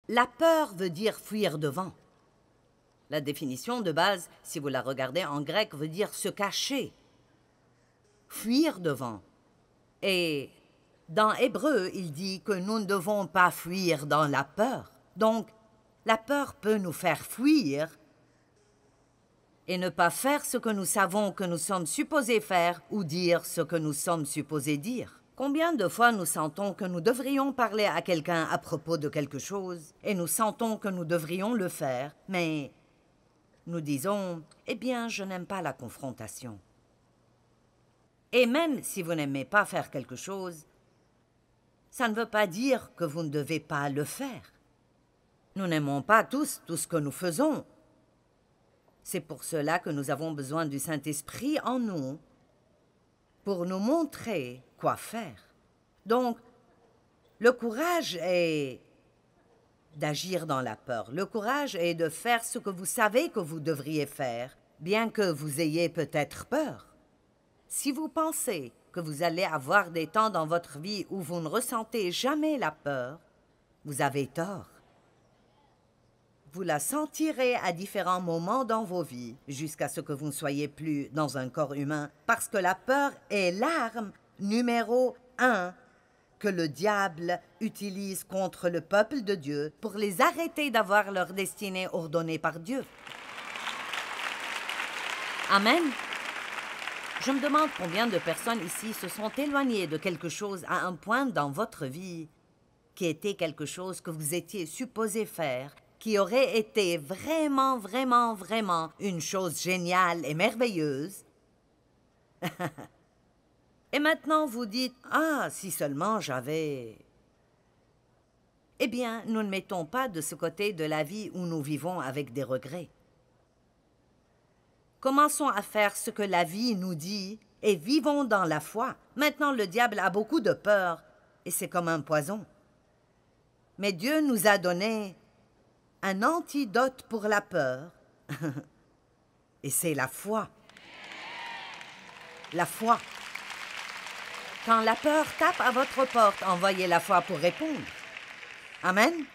La peur veut dire fuir devant. La définition de base, si vous la regardez en grec, veut dire se cacher. Fuir devant. Et dans Hébreu, il dit que nous ne devons pas fuir dans la peur. Donc, la peur peut nous faire fuir et ne pas faire ce que nous savons que nous sommes supposés faire ou dire ce que nous sommes supposés dire. Combien de fois nous sentons que nous devrions parler à quelqu'un à propos de quelque chose et nous sentons que nous devrions le faire, mais nous disons « Eh bien, je n'aime pas la confrontation ». Et même si vous n'aimez pas faire quelque chose, ça ne veut pas dire que vous ne devez pas le faire. Nous n'aimons pas tous tout ce que nous faisons. C'est pour cela que nous avons besoin du Saint-Esprit en nous pour nous montrer quoi faire. Donc, le courage est d'agir dans la peur. Le courage est de faire ce que vous savez que vous devriez faire, bien que vous ayez peut-être peur. Si vous pensez que vous allez avoir des temps dans votre vie où vous ne ressentez jamais la peur, vous avez tort. Vous la sentirez à différents moments dans vos vies, jusqu'à ce que vous ne soyez plus dans un corps humain, parce que la peur est l'arme numéro 1 que le diable utilise contre le peuple de Dieu pour les arrêter d'avoir leur destinée ordonnée par Dieu. Amen. Je me demande combien de personnes ici se sont éloignées de quelque chose à un point dans votre vie qui était quelque chose que vous étiez supposé faire, qui aurait été vraiment, vraiment, vraiment une chose géniale et merveilleuse. Et maintenant vous dites « Ah, si seulement j'avais... » Eh bien, nous ne mettons pas de ce côté de la vie où nous vivons avec des regrets. Commençons à faire ce que la vie nous dit et vivons dans la foi. Maintenant, le diable a beaucoup de peur et c'est comme un poison. Mais Dieu nous a donné un antidote pour la peur et c'est la foi. La foi. Quand la peur tape à votre porte, envoyez la foi pour répondre. Amen.